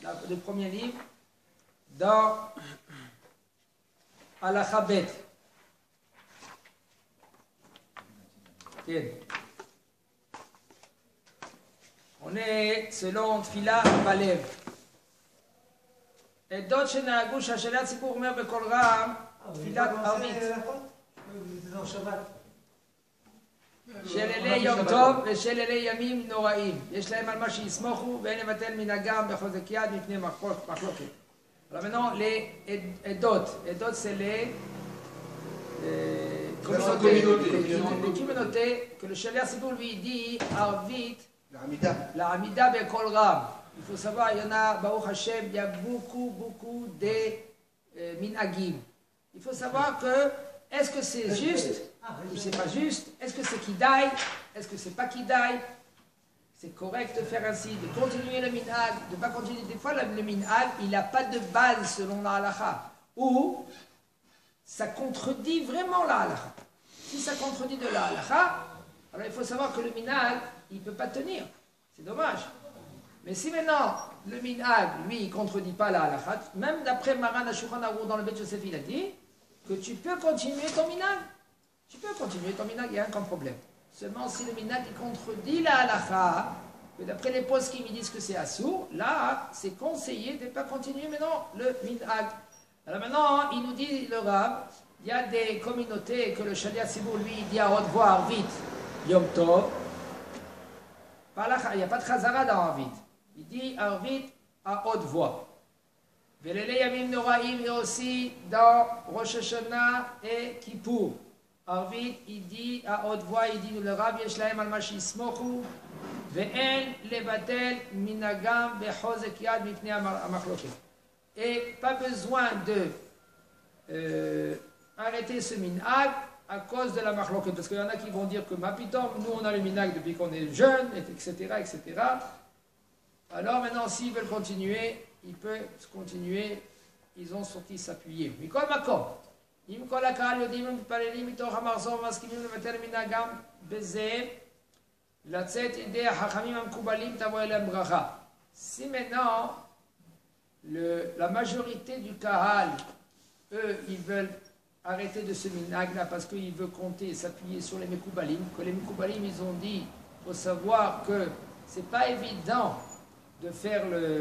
le premier livre, dans Halakha Bet. On est selon Tfila Balev. Et d'autres שנהגו שהשאלת ציבור אומר בקול רם, תפילת ערבית. של אלי יום טוב ושל אלי ימים נוראים. יש להם על מה שיסמוכו ואין לבטל מנהגם בחוזק יד מפני מחלוקת. Alors maintenant, les Edot, c'est les communautés que le Shaliach Tzibur lui dit, Arvit, la Hamida Bekol Ram. Il faut savoir, il y en a, Baruch Hashem, il y a beaucoup de minhagim. Il faut savoir que, est-ce que c'est juste ou c'est pas juste? Est-ce que c'est Kidai? Est-ce que c'est pas Kidai? C'est correct de faire ainsi, de continuer le minhag, de ne pas continuer. Des fois, le minhag, il n'a pas de base selon la halakha. Ou ça contredit vraiment la halakha. Si ça contredit de la halakha, alors il faut savoir que le minhag, il ne peut pas tenir. C'est dommage. Mais si maintenant, le minhag, lui, il ne contredit pas la halakha, même d'après Maran HaShulchan Aruch dans le Bet Yosef, il a dit que tu peux continuer ton minhag. Tu peux continuer ton minhag, il n'y a aucun problème. Seulement si le minhag il contredit la halakha, que d'après les postes qui me disent que c'est assourd, là c'est conseillé de ne pas continuer maintenant le minhag. Alors maintenant, il nous dit le Rav, il y a des communautés que le Shaliach Tzibur lui dit à haute voix, Arvit, Yom Tov. Il n'y a pas de Chazara dans Arvit. Il dit Arvit à haute voix. Velele Yamim Noraim est aussi dans Rosh Hashanah et Kippour. Arvit, il dit à haute voix, il dit le Rav Yeshlaim al Mashi Smochu, Ve'en levatel minagam bechozek yad mipnei amachloket. Et pas besoin de arrêter ce minhag à cause de la machloket. Parce qu'il y en a qui vont dire que mapitom, nous on a le minhag depuis qu'on est jeune, etc., etc. Alors maintenant, s'ils veulent continuer, ils peuvent continuer, ils ont sorti s'appuyer. Mikol makom. אם כל הקהל יודעים ומתפללים מתוך המחזור ומסכימים לבטל מנהגם בזה, לצאת ידי החכמים המקובלים תבוא אליהם ברכה. Si maintenant, la majorité du kahal, eux, ils veulent arrêter de ce minhag-là parce qu'ils veulent compter et s'appuyer sur les mekoubalim, que les mekoubalim, ils ont dit, il faut savoir que c'est pas évident de faire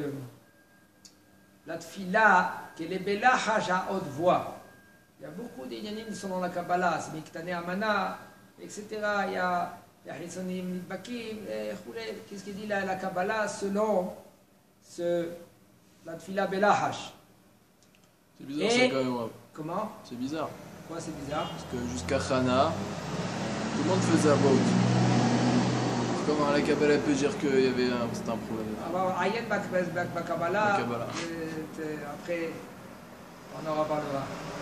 la tfila, que les belahash à haute voix. Il y a beaucoup d'inyanim selon la Kabbalah, c'est Miktane Amana, etc. Il y a Hitzonim Nidbakim, qu'est-ce qu'il dit la Kabbalah selon la Tfila Belahash. C'est bizarre ça quand même. Comment? C'est bizarre. Pourquoi c'est bizarre? Parce que jusqu'à Chana, tout le monde faisait à vote. Comment la Kabbalah peut dire qu'il y avait un problème? Alors, Ayen Bakabbalah, après, on en reparlera.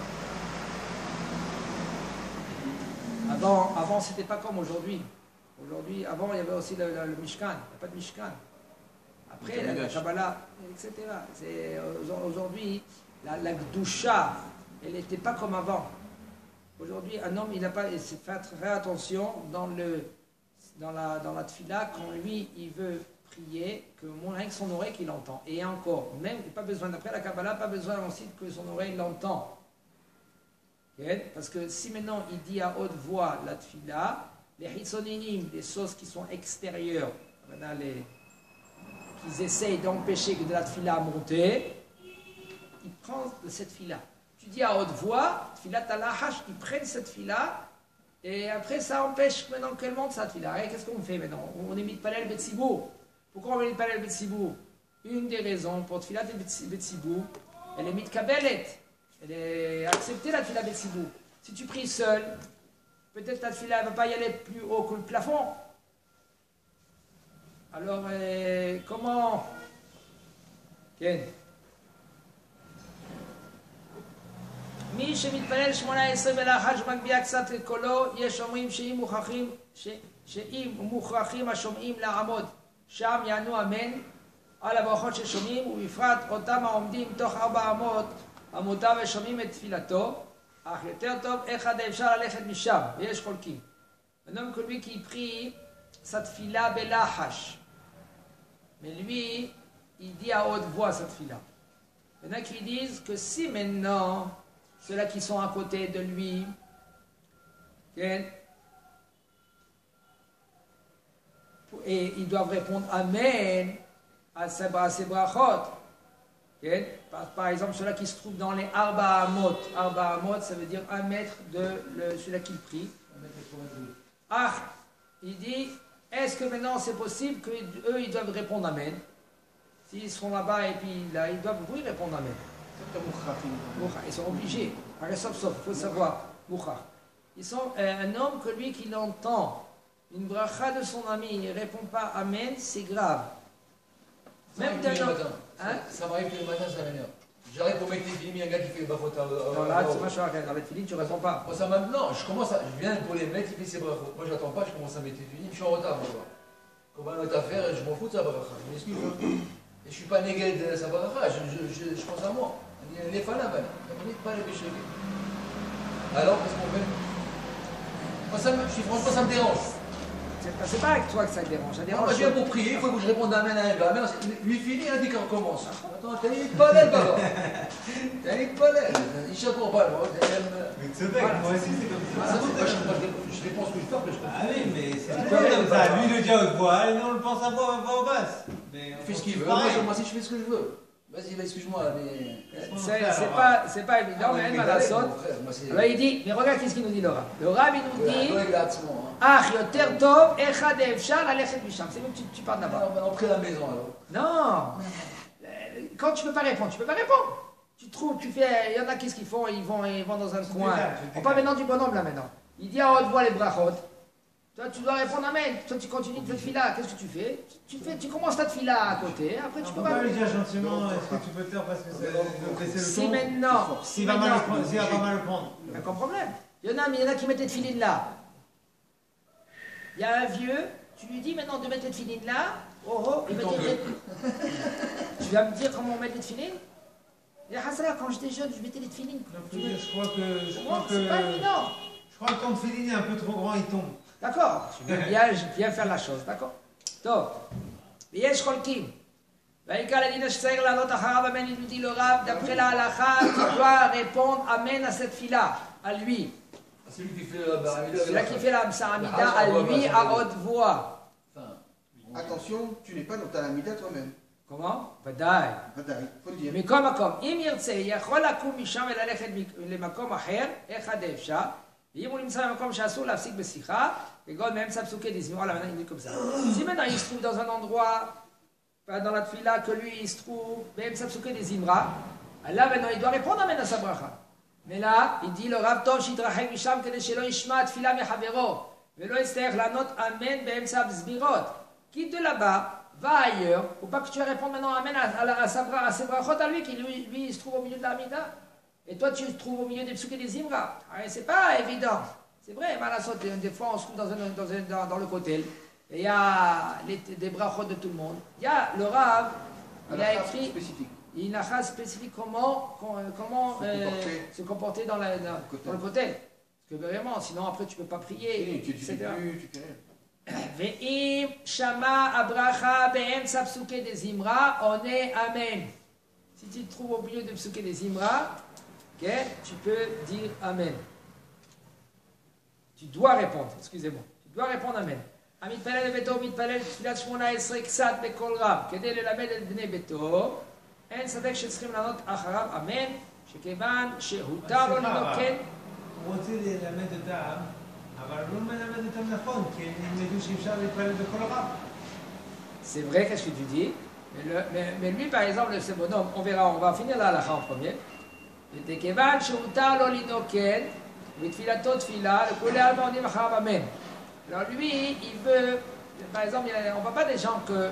Avant c'était pas comme aujourd'hui. Aujourd'hui, avant, il y avait aussi le Mishkan. Il n'y a pas de Mishkan. Après, la Kabbalah, etc. Aujourd'hui, la Gdusha, elle n'était pas comme avant. Aujourd'hui, un homme, il n'a pas. Il faut faire très attention dans la tfila, quand lui, il veut prier, que avec son oreille qu'il entend. Et encore, même, pas besoin, d'après la Kabbalah, pas besoin aussi que son oreille l'entend. Okay? Parce que si maintenant il dit à haute voix la tfila, les hitzoninim, les sauces qui sont extérieures, maintenant qu'ils essayent d'empêcher que de la tfila monter, ils prennent de cette tfila. Tu dis à haute voix, tfila talahash, ils prennent cette tfila, et après ça empêche maintenant qu'elle monte cette tfila. Qu'est-ce qu'on fait maintenant? On est mitpalel betsibour. Pourquoi on est mitpalel betsibour? Une des raisons pour tfila betsibour, elle est mitkabelet. Elle est acceptée la tfila betsibour. Si tu pries seul, peut-être ta tfila ne va pas y aller plus haut que le plafond. Alors, comment? כן. מי שמתפלל 18 ולאחר שמגביה קצת קולו, יש אומרים שאם מוכרחים השומעים לעמוד שם יענו אמן על הברכות ששומעים, ובפרט אותם העומדים תוך 400 עמודיו ושומעים את תפילתו, אך יותר טוב אחד אפשר ללכת משם, ויש חולקים. Un homme que lui qui prie sa tfila belahash, mais lui il dit à haute voix cette fille-là. Il y en a qui disent que si maintenant, ceux-là qui sont à côté de lui, et ils doivent répondre Amen à ces brachot. Par exemple, ceux-là qui se trouvent dans les Arba Amot. Arba Amot, ça veut dire 1 mètre de celui-là qui prie. Ah, il dit, est-ce que maintenant c'est possible qu'eux, ils doivent répondre Amen? S'ils seront là-bas et puis là, ils doivent oui répondre Amen. Ils sont obligés. Sauf, il faut savoir. Ils sont un homme que lui qui l'entend, une bracha de son ami, il ne répond pas Amen, c'est grave. Même d'un homme. Ça m'arrive tous les matins, ça m'énerve. J'arrive pour mettre les films, il y a un gars qui fait le bafot. Non, là, c'est machin, avec les films, tu ne réponds pas. Moi, ça maintenant, je viens pour les mettre, il fait ses brachot. Moi, j'attends pas, je commence à mettre les films, je suis en retard, moi. Comme un autre affaire, je m'en fous de sa bracha. Je m'excuse. Et je suis pas négué de sa bracha, je pense à moi. Les fans, pas les péchés. Alors, qu'est-ce qu'on fait? Moi, franchement, ça me dérange. C'est pas avec toi que ça dérange. Ça dérange. Moi, je viens pour prier, il faut que je réponde Amen à un gars. Amen, lui finit, il a dit qu'on recommence. Attends, t'as une palette, papa. T'as une palette. Il chacourt pas, moi. Mais tu sais, moi aussi, c'est comme ça. Je réponds ce que je fais, après je Ah oui, mais c'est comme ça. Lui, le dit à haute voix, et nous, on le pense à voix basse. Il fait ce qu'il veut. Moi, si je fais ce que je veux. Vas-y, excuse-moi, mais. C'est pas évident, mais elle m'a la sonne. Alors il dit, mais regarde qu'est-ce qu'il nous dit le Rav. Le Rav, il nous dit Ah, yoter tov, echad efshar, alechet misham. C'est même que tu parles d'abord. On prie la maison alors. Non. Quand tu ne peux pas répondre, tu ne peux pas répondre. Tu trouves, tu fais. Il y en a qu'est-ce qu'ils font? Ils vont dans un coin. On parle maintenant du bonhomme là maintenant. Il dit à haute voix les brachot. Toi, tu dois répondre Amen. Toi, tu continues de faire fila. Qu'est-ce que tu fais? Tu commences ta fila à côté. Après, tu peux pas. On peut lui dire gentiment, est-ce que tu peux taire parce que c'est le Si maintenant. S'il va mal le prendre. Il n'y a aucun problème. Il y en a qui mettent les filines là. Il y a un vieux, tu lui dis maintenant de mettre les filines là. Oh, il va dire. Tu vas me dire comment on met les filines? Il y a Hassala, quand j'étais jeune, je mettais les filines. Je crois que. C'est pas évident. Je crois que quand le filine est un peu trop grand, il tombe. D'accord, je viens faire la chose, d'accord? Donc, ויש חולקים. והעיקר לדין שצריך לענות אחריו אמן, il nous dit le Rav, d'après la halakha, tu dois répondre Amen à cette fila, à lui. Celui qui fait la baramida. Celui qui fait la Amida à lui, à haute voix. Attention, tu n'es pas dans ta lamida toi-même. comment? ודאי. ודאי, faut le dire. מכל מקום, אם ירצה, יכול לקום משם וללכת למקום אחר, אחד אפשר. ואם הוא נמצא במקום שאסור להפסיק בשיחה, כגון מאמצע פסוקי דזמורה, là maintenant il dit comme ça. Si maintenant il se trouve dans un endroit, dans la tfila, que lui il se trouve, באמצע פסוקי דזמרה, là maintenant il doit répondre Amen à sa bracha. Mais là, il dit le Rav טוב שיתרחק משם כדי שלא ישמע תפילה מחברו, ולא יצטרך לענות Amen באמצע הזמירות. quitte de là-bas, va ailleurs, faut pas que tu répondes maintenant Amen à ses brachot à lui, qui lui il se trouve au milieu de la Hamida. Et toi, tu te trouves au milieu des psuké des Zimra. C'est pas évident. C'est vrai, des fois, on se trouve dans le côté. Et il y a des brachot de tout le monde. Il y a le Rav, il a écrit une halakha spécifique comment se comporter dans le côté. Parce que vraiment, sinon après, tu ne peux pas prier. Tu fais plus, tu fais rien. Ve'im shama abracha be'emtsa psuké des Zimra, on est Amen. Si tu te trouves au milieu de psuké des Zimra, okay, tu peux dire Amen. Tu dois répondre, excusez-moi. Tu dois répondre Amen. המתפלל לביתו מתפלל תפילת 18 קצת בקול רם כדי ללמד את בני ביתו, אין ספק שצריכים לענות אחריו אמן, שכיוון שהותר לו לנוקן. הוא רוצה ללמד אותם, אבל לא מלמד אותם נכון, כי הם ילמדו שאפשר להתפלל בקול רם. C'est vrai, qu'est-ce que tu dis? Mais lui, par exemple, ce bonhomme, on verra, on va finir la halakha en premier. וכיוון שהותר לו לנוקן, בתפילתו תפילה, לכולי עלמא עונים אחריו אמן. Alors lui, il veut, par exemple, on ne voit pas des gens que...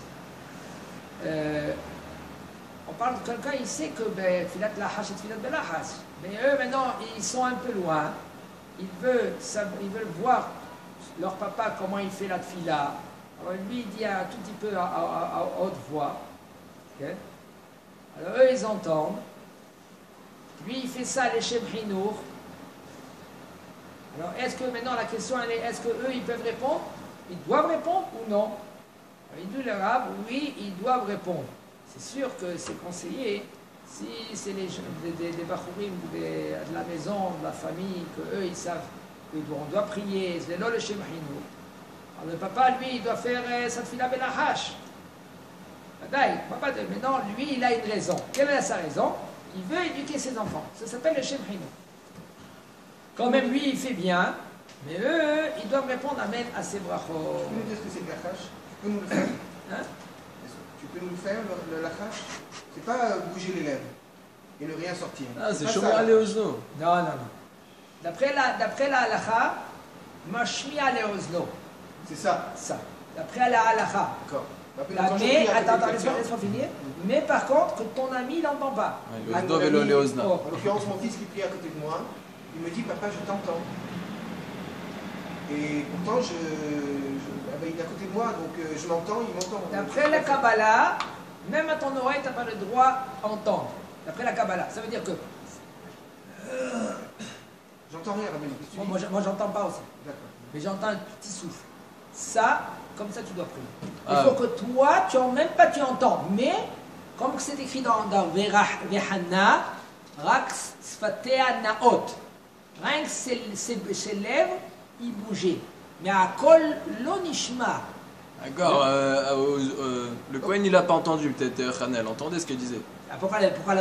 on parle de quelqu'un, il sait que filat lahas et filat belahas. Mais eux, maintenant, ils sont un peu loin. Ils veulent voir leur papa, comment il fait la tfila. Alors lui, il dit un tout petit peu à haute voix. Okay. Alors eux, ils entendent. Lui, il fait ça, les Shem Hinour. Alors, est-ce que maintenant la question elle est, est-ce qu'eux ils peuvent répondre? Ils doivent répondre ou non? Alors, il dit le Rav, oui, ils doivent répondre. c'est sûr que c'est conseillé, si c'est des bachourim de la maison, de la famille, qu'eux ils savent qu'on doit prier, c'est le Shem Hinu. Alors le papa, lui, il doit faire sa tefila belahash. Maintenant, lui, il a une raison. Quelle est sa raison? Il veut éduquer ses enfants. Ça s'appelle le Shem Hinu. Quand même, lui, il fait bien, mais eux, ils doivent répondre Amen à ses brachot. Tu peux nous dire ce que c'est que la hache? Tu peux nous le faire? Hein? Tu peux nous le faire, la hache? C'est pas bouger les lèvres et ne rien sortir. Ah, c'est pas Shomer ça. Leozno. Non, non, non. D'après la halacha, mashmi'a leozno. C'est ça. Ça. D'après la halacha. D'accord. Mais, attends, laisse-moi finir. Mais par contre, que ton ami n'entend pas. Ouais, Leozno et le Leozna. Oh. En l'occurrence, mon fils qui prie à côté de moi, il me dit papa, je t'entends. Et pourtant, ah ben, il est à côté de moi, donc je l'entends, il m'entend. D'après la Kabbalah, même à ton oreille, tu n'as pas le droit d'entendre. D'après la Kabbalah. Ça veut dire que. J'entends rien, Rabbi. Qu'est-ce que tu dis? Moi, j'entends pas aussi. D'accord. Mais j'entends un petit souffle. Ça, comme ça, tu dois prier. Il Ah. faut que toi, même pas tu entends. Mais, comme c'est écrit dans Vehana, Rak Sfatea Naot. Rien que ses lèvres, ils bougeaient. Mais à Kol Lonishma. D'accord, le Kohen il n'a pas entendu, peut-être Hanel, entendez ce qu'il disait. Pourquoi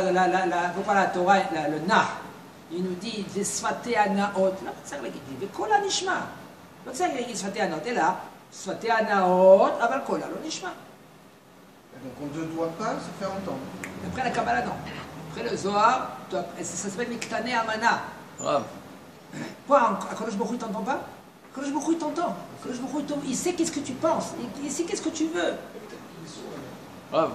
la Torah, le Nah, il nous dit Sfatea Naot. Là, c'est ça qu'il dit. Kol Lonishma. Donc ça, il dit Sfatea Naot. Et là, Sfatea Naot, Aval Kol Lonishma. Donc on ne doit pas se faire entendre. Après la Kabbalah, non. Après le Zohar, ça s'appelle Miktane Amana. Grave. Quoi, Akadosh Baruch Hu, il t'entend pas? Akadosh Baruch Hu, il t'entend. Akadosh Baruch Hu, il sait qu'est-ce que tu penses. Il sait qu'est-ce que tu veux. Grave.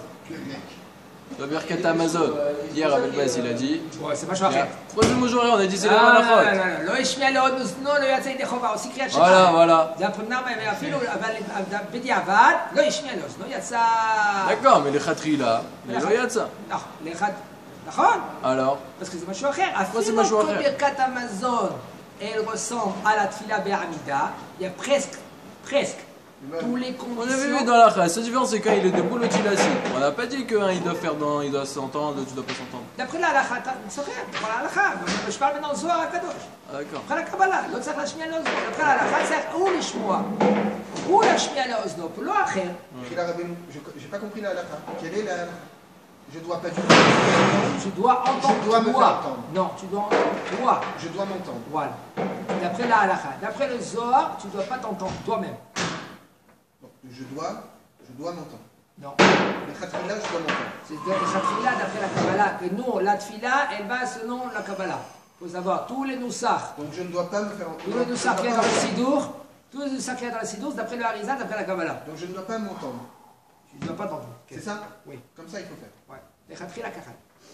La Birkat Amazon. Hier, avec Baz, il a dit. Ouais, c'est pas chouette. Troisième aujourd'hui, on a dit c'est la halachot. לא השמיע לאוזנו, לא יצא ידי חובה, aussi קריאת שמע. Voilà, voilà. זה הפרנם, ואפילו, אבל בדיעבד, לא השמיע לאוזנו, יצא... D'accord, mais les Khatrila, mais לא יצא. נכון, לאחד, נכון? Alors, parce que זה משהו אחר. זה אפילו משהו אחר? בברכת המזון, elle ressemble à la tefila בעמידה, il y a presque, tous les on avait vu conditions. dans la chasse, la différence c'est quand il est debout, l'autre il est assis. On n'a pas dit qu'un il doit faire dans, il doit s'entendre, l'autre il doit pas s'entendre. d'après la halakha, אתה זוכר, כל ההלכה, je parle maintenant זוהר הקדוש. Ah, d'accord. אחרי הקבלה, לא צריך להשמיע לאוזנו, אחרי ההלכה צריך הוא לשמוע, הוא להשמיע לאוזנו, לא אחר. Et là, Rabbi, j'ai pas compris la halakha. Quelle est la halakha? Je dois pas du tout. Tu dois entendre Je dois me toi. faire entendre. Non, tu dois entendre toi. Je dois m'entendre. Voilà. D'après la halakha. D'après le Zohar, tu ne dois pas t'entendre toi-même. Donc, je dois m'entendre. Non. Les khatrila, je dois m'entendre. C'est la tefila d'après la Kabbalah. Que nous, la tefila, elle va selon la Kabbalah. Il faut savoir, tous les noussach, Donc je ne dois pas me faire entendre. tous les noussach qu'il y a dans le Sidour, tous les noussach qu'il y a dans le Sidour, c'est d'après le Harizat, d'après la Kabbalah. Donc je ne dois pas m'entendre. Tu ne dois pas t'entendre. C'est ça? Oui. Comme ça, il faut faire. Ouais. Les khatkhila kachal.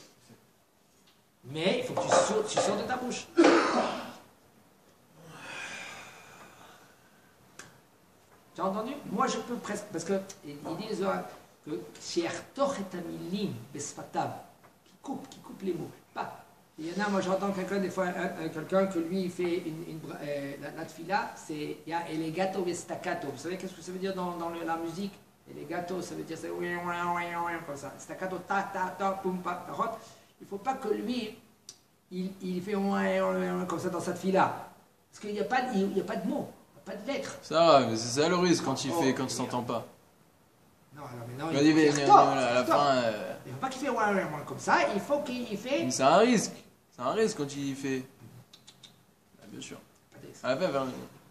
Mais il faut que tu sors de ta bouche. Tu as entendu? Moi je peux presque, parce que il dit les Zohar que She'artoch et amilim besfatav, qui coupe les mots. Pas. Il y en a, moi j'entends quelqu'un des fois, quelqu'un que lui il fait la tefila, c'est il y a elegato et staccato. Vous savez qu'est-ce que ça veut dire dans la musique? Elegato, ça veut dire c'est comme ça. Staccato, ta ta ta, pum pa, ta. Il faut pas que lui il fait comme ça dans cette tefila, parce qu'il n'y a pas de mots. Pas de lettres. Ça va, mais c'est ça le risque quand il fait, quand il s'entend pas. Non, alors maintenant, Il dit, à la fin. Il ne faut pas qu'il fait comme ça, il faut qu'il fait. Mais c'est un risque. C'est un risque quand il fait. Ah, bien sûr. Pas d'exemple. À la fin, vers